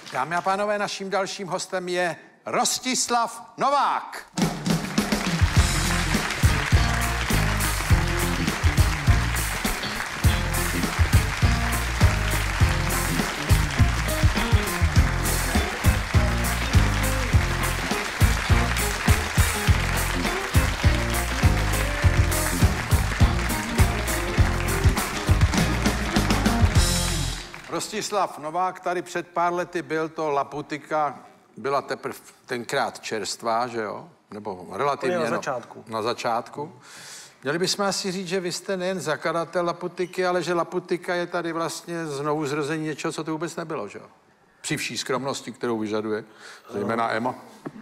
Dámy a pánové, naším dalším hostem je Rostislav Novák. Rostislav Novák tady před pár lety byl, to Laputika byla teprve tenkrát čerstvá, že jo? Nebo relativně na začátku. Na začátku. Měli bychom asi říct, že vy jste nejen zakladatel Laputiky, ale že Laputika je tady vlastně znovu zrození něčeho, co to vůbec nebylo, že jo? Při vší skromnosti, kterou vyžaduje, zejména Emma.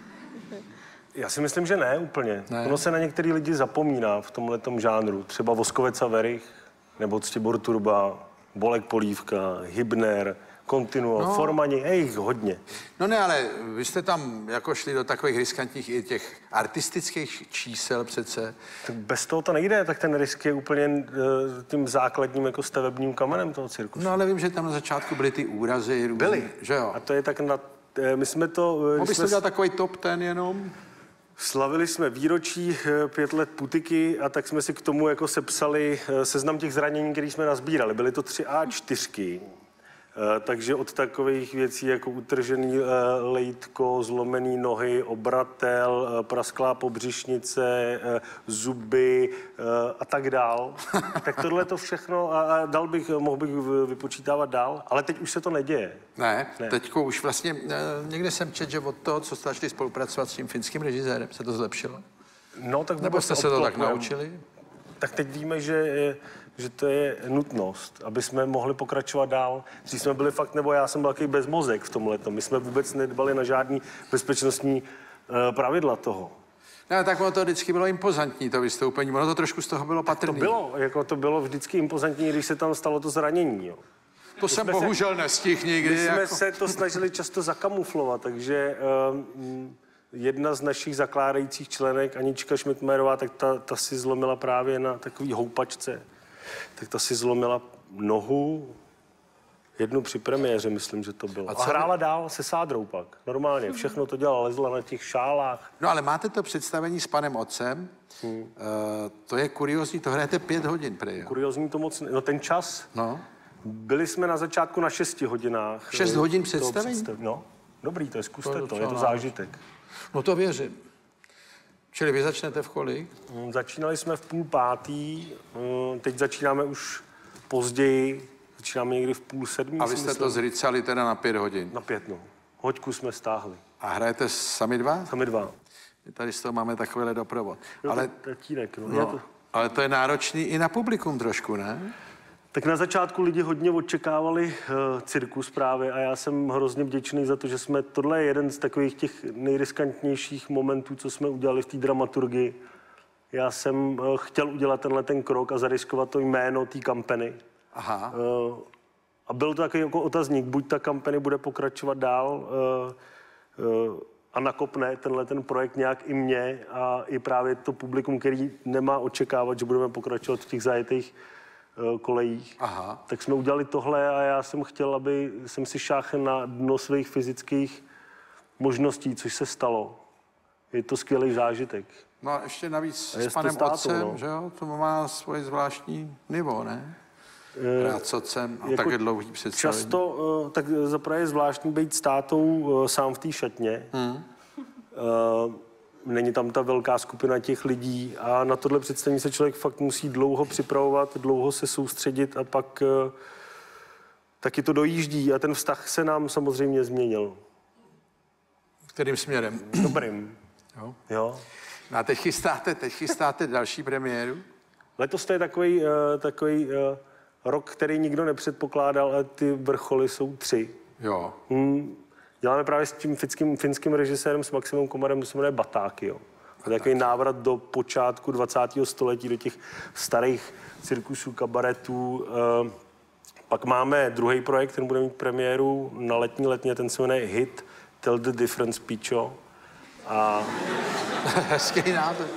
Já si myslím, že ne úplně. Ne. Ono se na některý lidi zapomíná v tomhletom žánru. Třeba Voskovec a Werich, nebo Ctibor Turba, Bolek Polívka, Hybner, Continuo, Formani, je jich hodně. No ne, ale vy jste tam jako šli do takových riskantních i těch artistických čísel přece. Tak bez toho to nejde, tak ten risk je úplně tím základním jako stavebním kamenem toho cirkusu. No ale vím, že tam na začátku byly ty úrazy. Byly, že jo? A to je tak na... My jsme to... Mohl byste dělat takový top ten jenom? Slavili jsme výročí 5 let Putiky a tak jsme si k tomu jako sepsali seznam těch zranění, které jsme nazbírali. Byly to 3 A4. Takže od takových věcí jako utržený lejtko, zlomený nohy, obratel, prasklá pobřišnice, zuby a tak dál. Tak tohle to všechno a mohl bych vypočítávat dál, ale teď už se to neděje. Ne. Teďko už vlastně, někde jsem četl, že od toho, co jste začali spolupracovat s tím finským režisérem, se to zlepšilo? No, tak nebo jste se to tak naučili? Tak teď víme, že to je nutnost, aby jsme mohli pokračovat dál. Když jsme byli fakt, nebo já jsem byl takový bezmozek v tomhletom. My jsme vůbec nedbali na žádný bezpečnostní pravidla toho. No, tak ono to vždycky bylo impozantní, to vystoupení. Ono to trošku z toho bylo patrný. To bylo vždycky impozantní, když se tam stalo to zranění. Jo. To jsem bohužel nestihl nikdy. My jsme se to snažili často zakamuflovat, takže jedna z našich zakládajících členek, Anička Šmitmérová, tak ta si zlomila právě na takový houpačce. Tak ta si zlomila nohu, jednu při premiéře, myslím, že to bylo. A hrála dál se sádrou pak, normálně. Všechno to dělala, lezla na těch šálách. No ale máte to představení s panem otcem, to je kuriózní, to hrajete 5 hodin, prej. Kuriózní to moc, no ten čas. No. Byli jsme na začátku na 6 hodinách. 6 hodin představení? No, dobrý, to je, zkuste to, je to zážitek. No to věřím. Čili vy začnete v kolik? Začínali jsme v 4:30, teď začínáme už později, začínáme někdy v 6:30. A vy jste to zrycali teda na 5 hodin? Na 5, no. Hoďku jsme stáhli. A hrajete sami dva? Sami dva. My tady z toho máme takovýhle doprovod. Jo, ale, tatínek, no. No, ale to je náročný i na publikum trošku, ne? Tak na začátku lidi hodně očekávali cirkus právě a já jsem hrozně vděčný za to, že tohle je jeden z takových těch nejriskantnějších momentů, co jsme udělali v té dramaturgii. Já jsem chtěl udělat ten krok a zariskovat to jméno té kampany. Aha. A byl to takový jako otazník, buď ta kampany bude pokračovat dál a nakopne ten projekt nějak i mě a i právě to publikum, který nemá očekávat, že budeme pokračovat v těch zajetých kolejích. Aha. Tak jsme udělali tohle a já jsem chtěl, aby jsem si šáhl na dno svých fyzických možností, což se stalo. Je to skvělý zážitek. No a ještě navíc s panem otcem, že jo? To má svoje zvláštní nivo, ne? Hrát s otcem a jako také dlouhý představení. Často, tak zaprvé je zvláštní být s tátou sám v té šatně. Není tam ta velká skupina těch lidí a na tohle představení se člověk fakt musí dlouho připravovat, dlouho se soustředit a pak taky to dojíždí a ten vztah se nám samozřejmě změnil. Kterým směrem? Dobrým. Jo. No a teď chystáte další premiéru? Letos to je takový rok, který nikdo nepředpokládal, ale ty vrcholy jsou 3. Jo. Děláme právě s tím finským režisérem, s Maximem Komarem, to se jmenuje Batáky, jo. To je takový návrat do počátku 20. století, do těch starých cirkusů, kabaretů. Pak máme druhý projekt, ten bude mít premiéru na letně, ten se jmenuje Hit, Tell the Difference, Picho. A hezký název.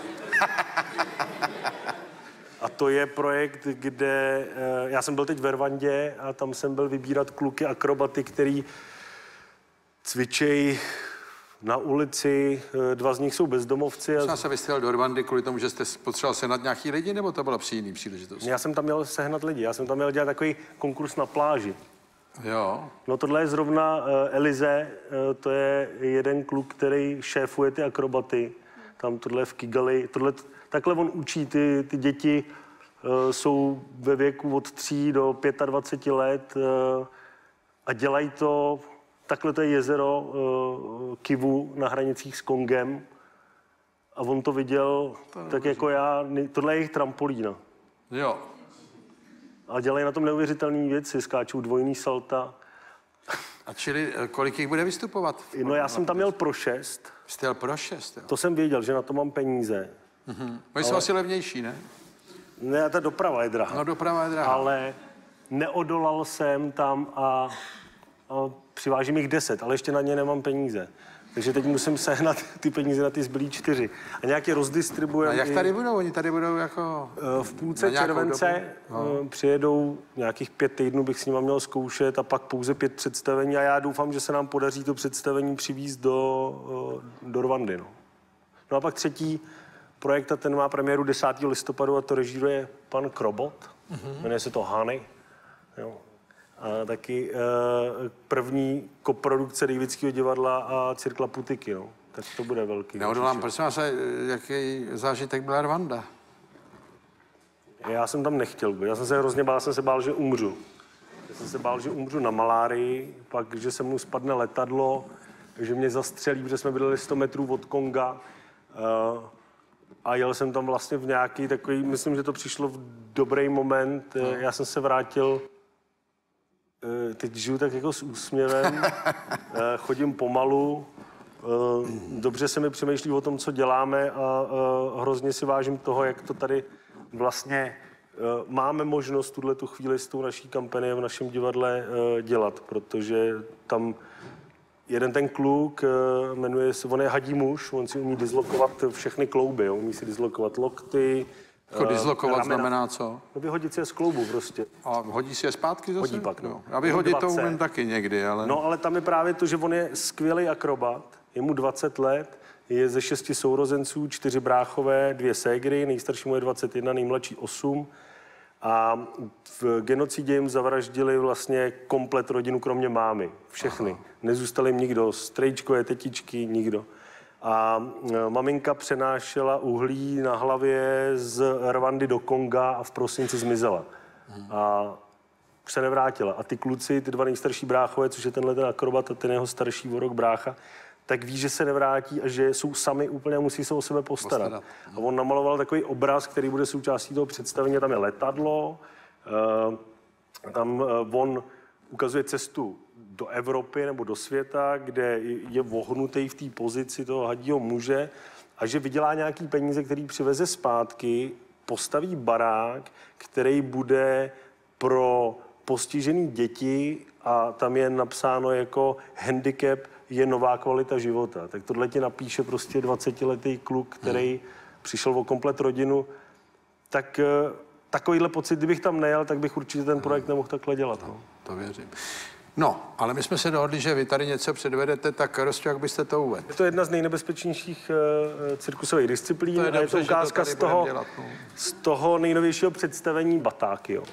A to je projekt, kde já jsem byl teď ve Rwandě a tam jsem byl vybírat kluky akrobaty, který cvičej na ulici, 2 z nich jsou bezdomovci. Třeba se vystřelil do Rwandy kvůli tomu, že jste potřeboval sehnat nějaký lidi, nebo to bylo při jiný příležitosti? Já jsem tam měl sehnat lidi, já jsem tam měl dělat takový konkurs na pláži. Jo. No tohle je zrovna Elize, to je jeden kluk, který šéfuje ty akrobaty. Tam tohle v Kigali, takhle on učí ty děti, jsou ve věku od 3 do 25 let a dělají to, takhle to je jezero Kivu na hranicích s Kongem a on to viděl tak jako já, tohle je jejich trampolína. Jo. A dělají na tom neuvěřitelné věci, skáčou dvojný salta. A čili kolik jich bude vystupovat? No já jsem tam měl pro 6. Jste jel pro 6, jo? To jsem věděl, že na to mám peníze. Oni jsou asi levnější, ne? Ne, ta doprava je drahá. No doprava je drahá. Ale neodolal jsem tam a přivážím jich 10, ale ještě na ně nemám peníze. Takže teď musím sehnat ty peníze na ty zbylý 4. A nějaké rozdistribujeme. A jak tady budou? Oni tady budou jako... V půlce července přijedou nějakých 5 týdnů, bych s nima měl zkoušet a pak pouze 5 představení a já doufám, že se nám podaří to představení přivízt do Rwandy. No a pak třetí projekt, a ten má premiéru 10. listopadu a to režíruje pan Krobot. Jmenuje se to Hany. Jo. A taky první koprodukce Davidského divadla a Cirkla Putiky. No. Tak to bude velký. Neodolám, prosím vás, jaký zážitek byla Rwanda? Já jsem tam nechtěl být. Já jsem se hrozně bál, jsem se bál, že umřu. Já jsem se bál, že umřu na malárii, pak, že se mnou spadne letadlo, že mě zastřelí, protože jsme bydleli 100 metrů od Konga. A jel jsem tam vlastně v nějaký takový, myslím, že to přišlo v dobrý moment. Já jsem se vrátil, teď žiju tak jako s úsměvem, chodím pomalu, dobře se mi přemýšlí o tom, co děláme a hrozně si vážím toho, jak to tady vlastně máme možnost tu chvíli s tou naší kampaní v našem divadle dělat, protože tam jeden ten kluk, jmenuje se, on je hadí muž, on si umí dislokovat všechny klouby, jo? Umí si dislokovat lokty. Jako dislokovat znamená co? No vyhodit si je z kloubu prostě. A hodí si je zpátky zase? Hodí pak, no. A vyhodit to umím taky někdy, ale... No ale tam je právě to, že on je skvělý akrobat, je mu 20 let, je ze 6 sourozenců, 4 bráchové, 2 ségry, nejstarší mu je 21, nejmladší 8. A v genocidě jim zavraždili vlastně komplet rodinu, kromě mámy. Všechny. Aha. Nezůstal jim nikdo, strejčkové, tetičky, nikdo. A maminka přenášela uhlí na hlavě z Rwandy do Konga a v prosinci zmizela. A se nevrátila. A ty kluci, ty 2 nejstarší bráchové, což je tenhle ten akrobat a ten jeho starší o rok brácha, tak ví, že se nevrátí a že jsou sami úplně a musí se o sebe postarat. A on namaloval takový obraz, který bude součástí toho představení. Tam je letadlo, tam on ukazuje cestu do Evropy nebo do světa, kde je vohnutý v té pozici toho hadího muže a že vydělá nějaký peníze, který přiveze zpátky, postaví barák, který bude pro postižený děti a tam je napsáno jako handicap je nová kvalita života. Tak tohle ti napíše prostě 20letý kluk, který přišel o komplet rodinu. Tak takovýhle pocit, kdybych tam nejel, tak bych určitě ten projekt nemohl takhle dělat. No. To věřím. No, ale my jsme se dohodli, že vy tady něco předvedete, tak Rostě, jak byste to uvedl? Je to jedna z nejnebezpečnějších cirkusových disciplín to je a je to ukázka z toho nejnovějšího představení Batáky. Jo.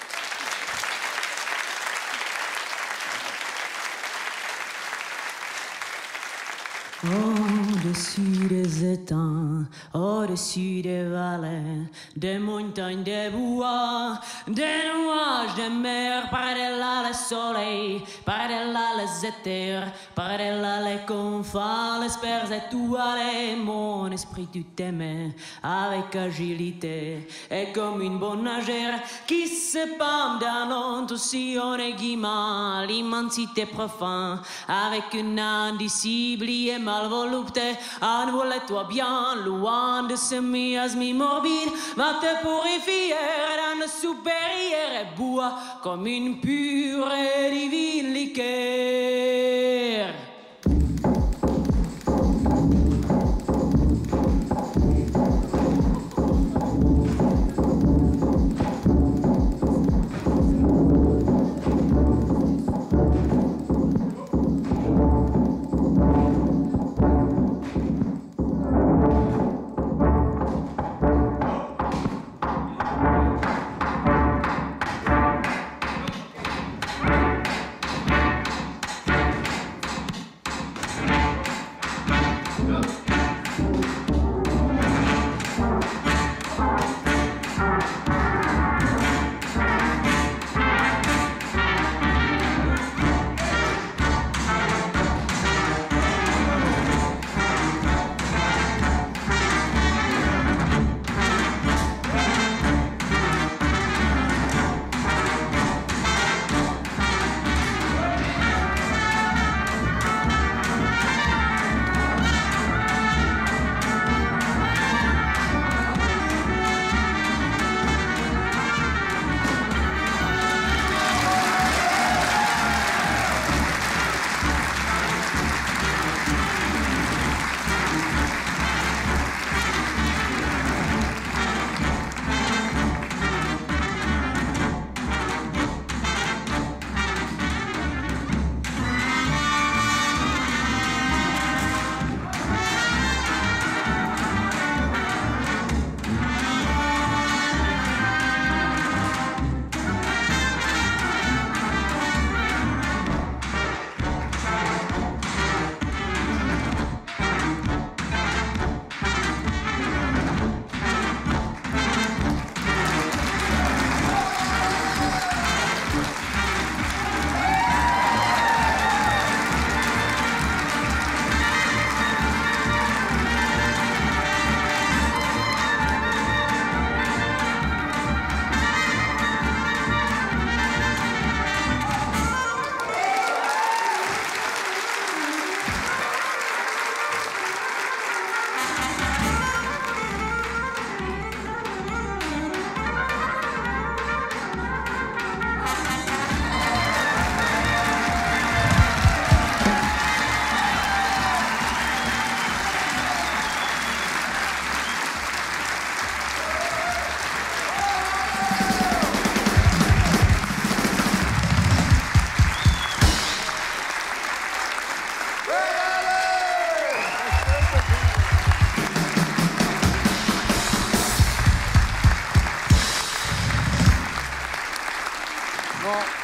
Au-dessus des étangs, au-dessus des vallées, des montagnes, des bois, des nuages, des mers, par-delà le soleil, par-delà les éthers, par-delà les confins, les sphères étoilées, mon esprit tu t'aimais avec agilité, et comme une bonne nagère qui se pend dans l'océan aiguillement, l'immensité profonde, avec une indicible et malvolupté, envole-toi bien loin de ce miasme morbide, va te purifier dans le supérieur et bois comme une pure et divine liqueur.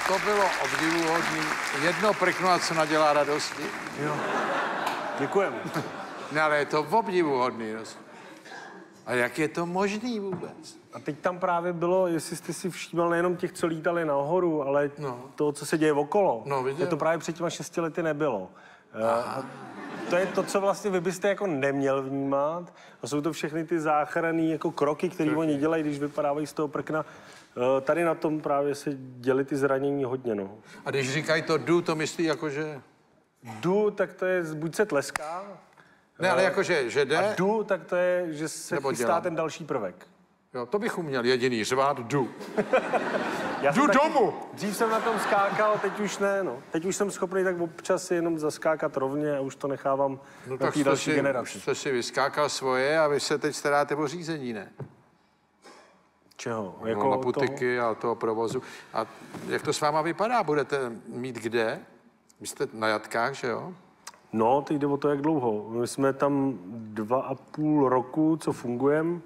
To bylo obdivuhodný. Jedno prkno, a co nadělá radosti. Jo. Děkujem. No, ale je to obdivuhodný. A jak je to možný vůbec? A teď tam právě bylo, jestli jste si všímal, nejenom těch, co lítali nahoru, ale to, co se děje okolo. No, viděl. To právě před těma 6 lety nebylo. To je to, co vlastně vy byste jako neměl vnímat. A jsou to všechny ty záchranné jako kroky, které oni dělají, když vypadávají z toho prkna. Tady na tom právě se děly ty zranění hodně, no. A když říkají to jdu, to myslí jakože... Jdu, tak to je, buď se tleská. Ne, ale jakože že jde. A jdu, tak to je, že se Nebo chystá dělám. ten další prvek. Jo, to bych uměl jediný, řvát jdu. Já Jdu jsem taky- domů! Dřív jsem na tom skákal, teď už ne, no. Teď už jsem schopný tak občas jenom zaskákat rovně a už to nechávám na té další generaci. jste si vyskákal svoje a vy se teď staráte o řízení, ne? Čeho? Jako na putiky a toho provozu. A jak to s váma vypadá? Budete mít kde? Vy jste na jatkách, že jo? No, teď jde o to, jak dlouho. My jsme tam 2,5 roku, co fungujeme.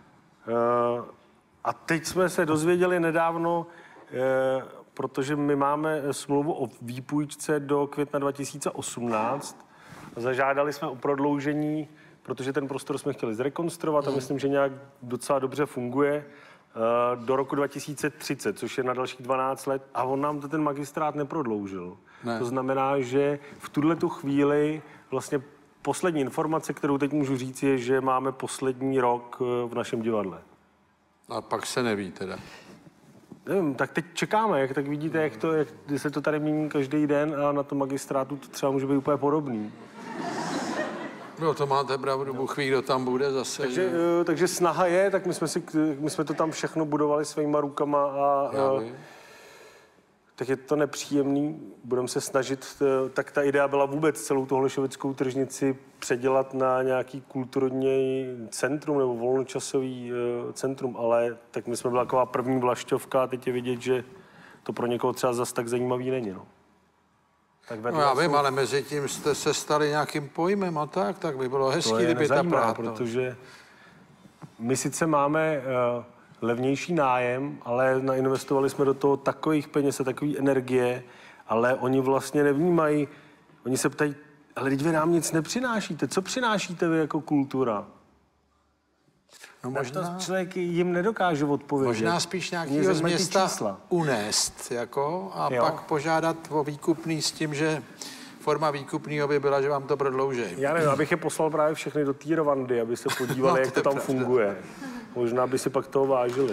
A teď jsme se dozvěděli nedávno, protože my máme smlouvu o výpůjčce do května 2018. Zažádali jsme o prodloužení, protože ten prostor jsme chtěli zrekonstruovat a myslím, že nějak docela dobře funguje do roku 2030, což je na dalších 12 let. A on nám to ten magistrát neprodloužil. Ne. To znamená, že v tuhletu chvíli vlastně poslední informace, kterou teď můžu říct, je, že máme poslední rok v našem divadle. A pak se neví teda. Nevím, tak teď čekáme, jak tak vidíte, jak se to tady mění každý den a na tom magistrátu to třeba může být úplně podobný. No to máte pravdu, Bůh ví, kdo tam bude zase. Takže snaha je, tak my jsme to tam všechno budovali svýma rukama a tak je to nepříjemný. Budeme se snažit, tak ta idea byla vůbec celou tu Holešovickou tržnici předělat na nějaký kulturní centrum nebo volnočasový centrum, ale tak my jsme byla taková první vlašťovka a teď je vidět, že to pro někoho třeba zas tak zajímavý není. No. Tak No já vím, ale mezi tím jste se stali nějakým pojmem a tak by bylo hezký, kdyby ta práce. Protože my sice máme levnější nájem, ale nainvestovali jsme do toho takových peněz a takové energie, ale oni vlastně nevnímají, oni se ptají, ale teď vy nám nic nepřinášíte, co přinášíte vy jako kultura? No možná to člověk jim nedokáže odpovědět. Možná spíš nějakého z města unést, jako, a pak požádat o výkupný s tím, že forma výkupného by byla, že vám to prodlouží. Já nevím, abych je poslal právě všechny do té Rwandy, aby se podívali, jak to tam funguje. Možná by si pak toho vážili.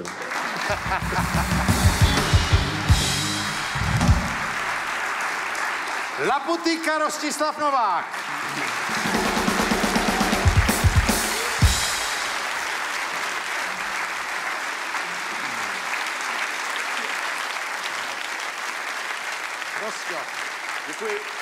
Laputika Rostislav Novák. Rostě. Děkuji.